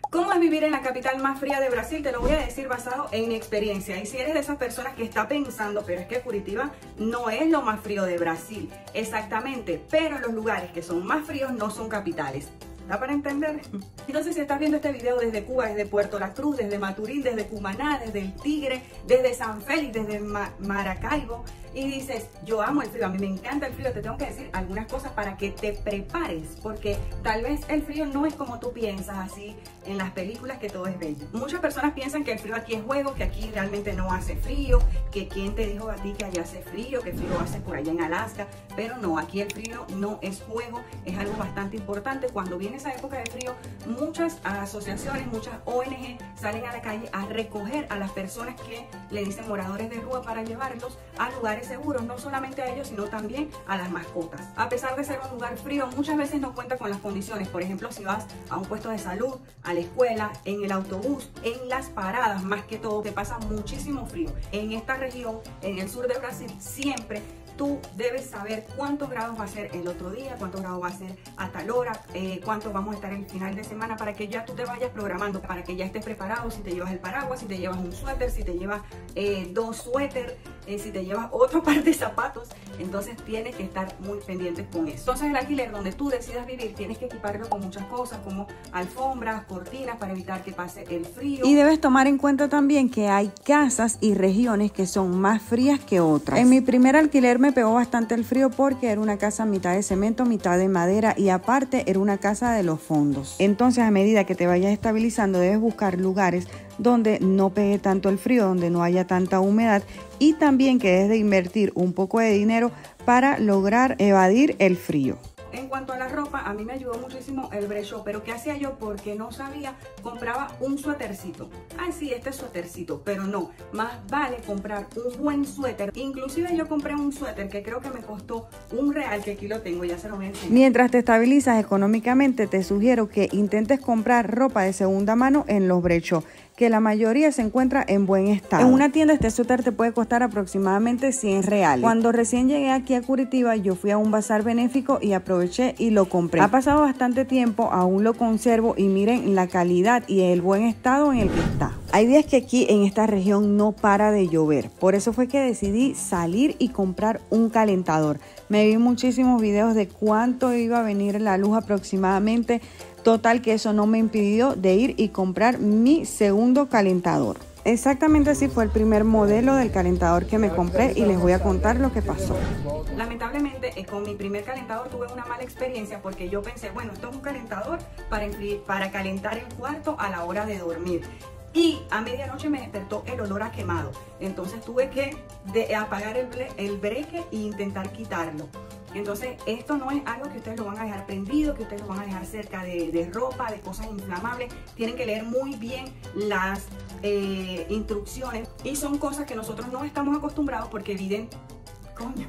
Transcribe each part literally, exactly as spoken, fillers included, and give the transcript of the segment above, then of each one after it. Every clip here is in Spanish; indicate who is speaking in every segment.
Speaker 1: ¿Cómo es vivir en la capital más fría de Brasil? Te lo voy a decir basado en mi experiencia. Y si eres de esas personas que está pensando, pero es que Curitiba no es lo más frío de Brasil. Exactamente, pero los lugares que son más fríos no son capitales. ¿Da para entender? Entonces, si estás viendo este video desde Cuba, desde Puerto La Cruz, desde Maturín, desde Cumaná, desde El Tigre, desde San Félix, desde Ma Maracaibo, y dices, yo amo el frío, a mí me encanta el frío, te tengo que decir algunas cosas para que te prepares, porque tal vez el frío no es como tú piensas, así en las películas, que todo es bello. Muchas personas piensan que el frío aquí es juego, que aquí realmente no hace frío, que quién te dijo a ti que allá hace frío, que frío hace por allá en Alaska, pero no, aquí el frío no es juego, es algo bastante importante. Cuando viene esa época de frío, muchas asociaciones, muchas O N G salen a la calle a recoger a las personas que le dicen moradores de rúa para llevarlos a lugares seguros, no solamente a ellos, sino también a las mascotas. A pesar de ser un lugar frío, muchas veces no cuenta con las condiciones. Por ejemplo, si vas a un puesto de salud, a la escuela, en el autobús, en las paradas, más que todo, te pasa muchísimo frío. En esta región, en el sur de Brasil, siempre tú debes saber cuántos grados va a ser el otro día, cuántos grados va a ser a tal hora, eh, cuántos vamos a estar el final de semana, para que ya tú te vayas programando, para que ya estés preparado. Si te llevas el paraguas, si te llevas un suéter, si te llevas eh, dos suéter, eh, si te llevas otro par de zapatos, entonces tienes que estar muy pendientes con eso. Entonces el alquiler donde tú decidas vivir, tienes que equiparlo con muchas cosas, como alfombras, cortinas, para evitar que pase el frío.
Speaker 2: Y debes tomar en cuenta también que hay casas y regiones que son más frías que otras. En mi primer alquiler me Me pegó bastante el frío porque era una casa mitad de cemento, mitad de madera, y aparte era una casa de los fondos. Entonces, a medida que te vayas estabilizando, debes buscar lugares donde no pegue tanto el frío, donde no haya tanta humedad, y también que debes de invertir un poco de dinero para lograr evadir el frío.
Speaker 1: En cuanto a la ropa, a mí me ayudó muchísimo el brechó, pero ¿qué hacía yo? Porque no sabía, compraba un suétercito. Ay, sí, este suétercito, pero no, más vale comprar un buen suéter. Inclusive yo compré un suéter que creo que me costó un real, que aquí lo tengo, ya se lo voy a enseñar.
Speaker 2: Mientras te estabilizas económicamente, te sugiero que intentes comprar ropa de segunda mano en los brechó, que la mayoría se encuentra en buen estado. En una tienda este suéter te puede costar aproximadamente cien reales. Cuando recién llegué aquí a Curitiba, yo fui a un bazar benéfico y aproveché y lo compré. Ha pasado bastante tiempo, aún lo conservo, y miren la calidad y el buen estado en el que está. Hay días que aquí en esta región no para de llover, por eso fue que decidí salir y comprar un calentador. Me vi muchísimos videos de cuánto iba a venir la luz aproximadamente. Total que eso no me impidió de ir y comprar mi segundo calentador. Exactamente así fue el primer modelo del calentador que me compré, y les voy a contar lo que pasó.
Speaker 1: Lamentablemente, eh, con mi primer calentador tuve una mala experiencia, porque yo pensé, bueno, esto es un calentador para, para calentar el cuarto a la hora de dormir. Y a medianoche me despertó el olor a quemado. Entonces tuve que de, apagar el, el breque e intentar quitarlo. Entonces esto no es algo que ustedes lo van a dejar prendido, que ustedes lo van a dejar cerca de, de ropa, de cosas inflamables. Tienen que leer muy bien las eh, instrucciones, y son cosas que nosotros no estamos acostumbrados porque evidente, coño,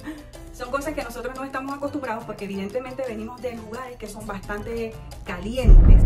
Speaker 1: son cosas que nosotros no estamos acostumbrados porque evidentemente venimos de lugares que son bastante calientes.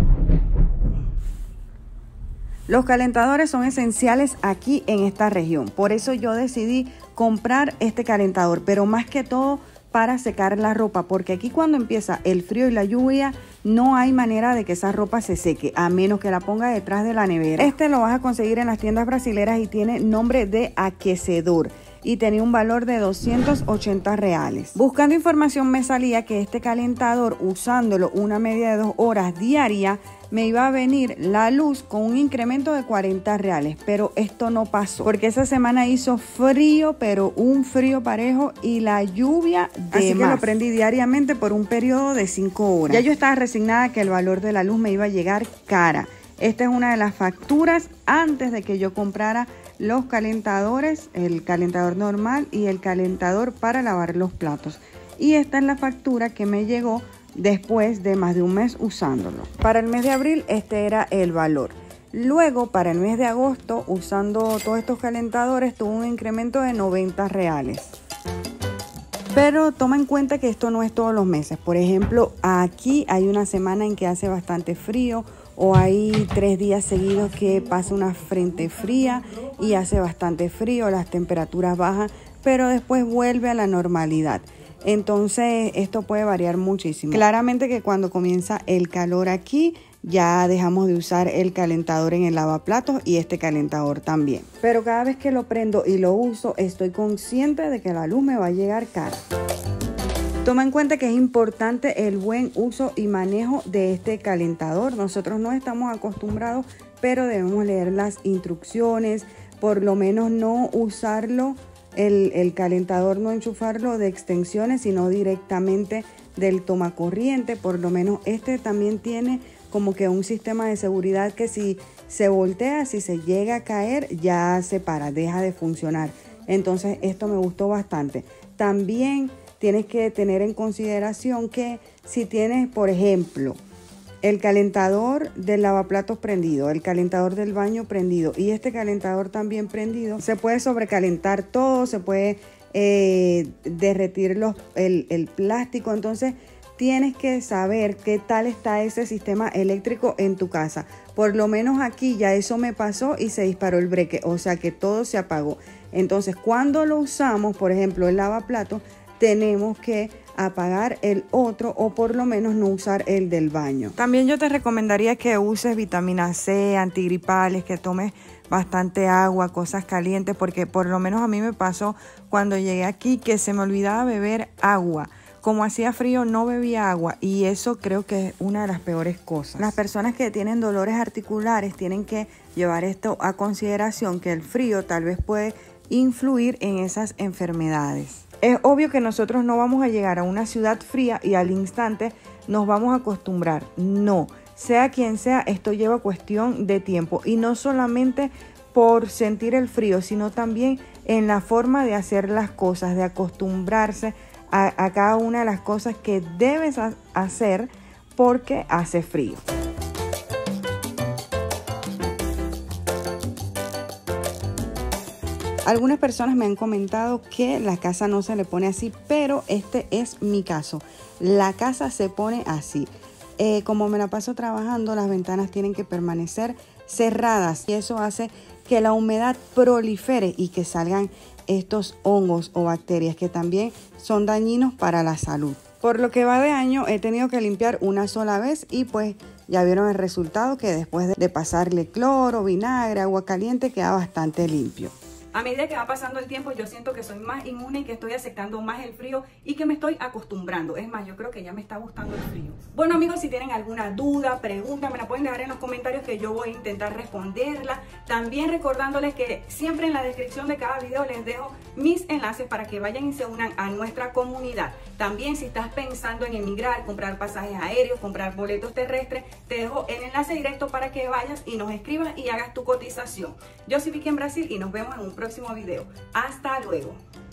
Speaker 2: Los calentadores son esenciales aquí en esta región, por eso yo decidí comprar este calentador, pero más que todo para secar la ropa, porque aquí cuando empieza el frío y la lluvia no hay manera de que esa ropa se seque, a menos que la ponga detrás de la nevera. Este lo vas a conseguir en las tiendas brasileras y tiene nombre de aquecedor, y tenía un valor de doscientos ochenta reales. Buscando información me salía que este calentador, usándolo una media de dos horas diaria, me iba a venir la luz con un incremento de cuarenta reales, pero esto no pasó, porque esa semana hizo frío, pero un frío parejo, y la lluvia de Así más. que lo prendí diariamente por un periodo de cinco horas. Ya yo estaba resignada que el valor de la luz me iba a llegar cara. Esta es una de las facturas antes de que yo comprara los calentadores, el calentador normal y el calentador para lavar los platos. Y esta es la factura que me llegó después de más de un mes usándolo. Para el mes de abril este era el valor. Luego para el mes de agosto, usando todos estos calentadores, tuvo un incremento de noventa reales. Pero toma en cuenta que esto no es todos los meses. Por ejemplo, aquí hay una semana en que hace bastante frío, o hay tres días seguidos que pasa una frente fría y hace bastante frío, las temperaturas bajan, pero después vuelve a la normalidad. Entonces esto puede variar muchísimo. Claramente que cuando comienza el calor aquí, ya dejamos de usar el calentador en el lavaplatos y este calentador también. Pero cada vez que lo prendo y lo uso, estoy consciente de que la luz me va a llegar cara. Toma en cuenta que es importante el buen uso y manejo de este calentador. Nosotros no estamos acostumbrados, pero debemos leer las instrucciones, por lo menos no usarlo, el, el calentador no enchufarlo de extensiones, sino directamente del tomacorriente. Por lo menos este también tiene como que un sistema de seguridad que si se voltea, si se llega a caer, ya se para, deja de funcionar. Entonces esto me gustó bastante. También tienes que tener en consideración que si tienes, por ejemplo, el calentador del lavaplatos prendido, el calentador del baño prendido y este calentador también prendido, se puede sobrecalentar todo, se puede eh, derretir los, el, el plástico. Entonces tienes que saber qué tal está ese sistema eléctrico en tu casa. Por lo menos aquí ya eso me pasó y se disparó el breque, o sea que todo se apagó. Entonces cuando lo usamos, por ejemplo el lavaplatos, tenemos que apagar el otro o por lo menos no usar el del baño. También yo te recomendaría que uses vitamina C, antigripales, que tomes bastante agua, cosas calientes, porque por lo menos a mí me pasó cuando llegué aquí que se me olvidaba beber agua. Como hacía frío no bebía agua y eso creo que es una de las peores cosas. Las personas que tienen dolores articulares tienen que llevar esto a consideración, que el frío tal vez puede influir en esas enfermedades. Es obvio que nosotros no vamos a llegar a una ciudad fría y al instante nos vamos a acostumbrar. No, sea quien sea, esto lleva cuestión de tiempo y no solamente por sentir el frío, sino también en la forma de hacer las cosas, de acostumbrarse a, a cada una de las cosas que debes hacer porque hace frío. Algunas personas me han comentado que la casa no se le pone así, pero este es mi caso. La casa se pone así. Eh, como me la paso trabajando, las ventanas tienen que permanecer cerradas y eso hace que la humedad prolifere y que salgan estos hongos o bacterias que también son dañinos para la salud. Por lo que va de año he tenido que limpiar una sola vez y pues ya vieron el resultado, que después de pasarle cloro, vinagre, agua caliente queda bastante limpio.
Speaker 1: A medida que va pasando el tiempo, yo siento que soy más inmune y que estoy aceptando más el frío y que me estoy acostumbrando. Es más, yo creo que ya me está gustando el frío. Bueno, amigos, si tienen alguna duda, pregunta, me la pueden dejar en los comentarios que yo voy a intentar responderla. También recordándoles que siempre en la descripción de cada video les dejo mis enlaces para que vayan y se unan a nuestra comunidad. También si estás pensando en emigrar, comprar pasajes aéreos, comprar boletos terrestres, te dejo el enlace directo para que vayas y nos escribas y hagas tu cotización. Yo soy Vicky en Brasil y nos vemos en un próximo video. Hasta luego.